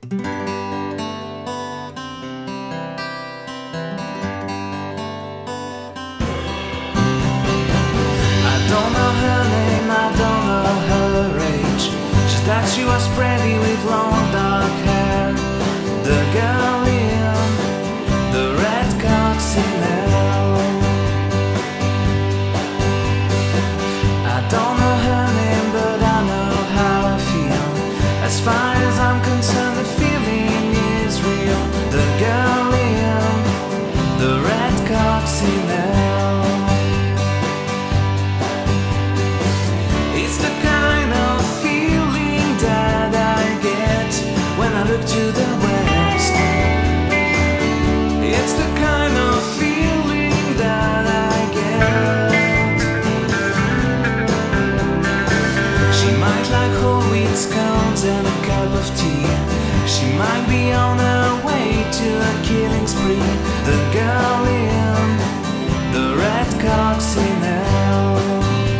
Don't know her name, I don't know her age, just that she was pretty with long dark hair. The girl in the red Coccinelle. I don't know her name, but I know how I feel. As far as I'm concerned, the feeling is real. The girl in the red Coccinelle. It's the kind of feeling that I get when I look to the west. It's the kind of feeling that I get. She might like whole wheat scones and a cup of tea. She might be on her way to a killing spree. The girl in the red Coccinelle.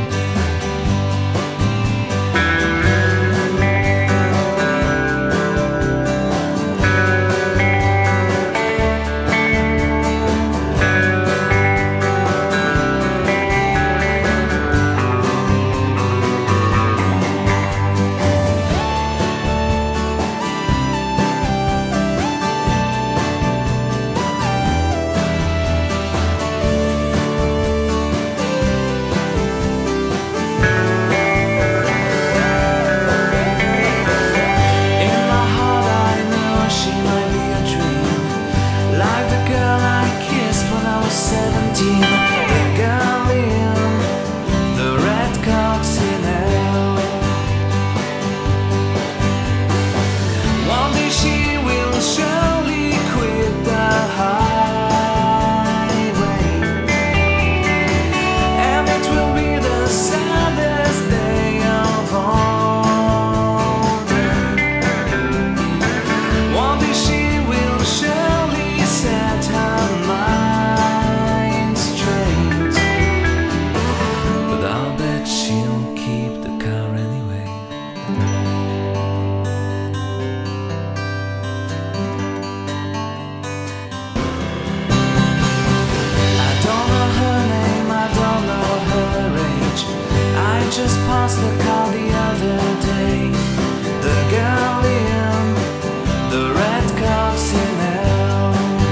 Just passed the car the other day. The girl in the red Coccinelle.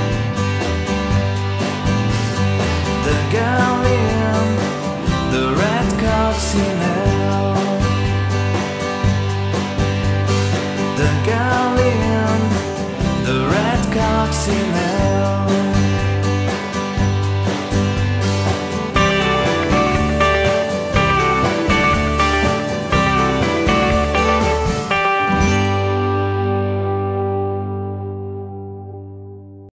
The girl in the red Coccinelle. The girl in the red Coccinelle.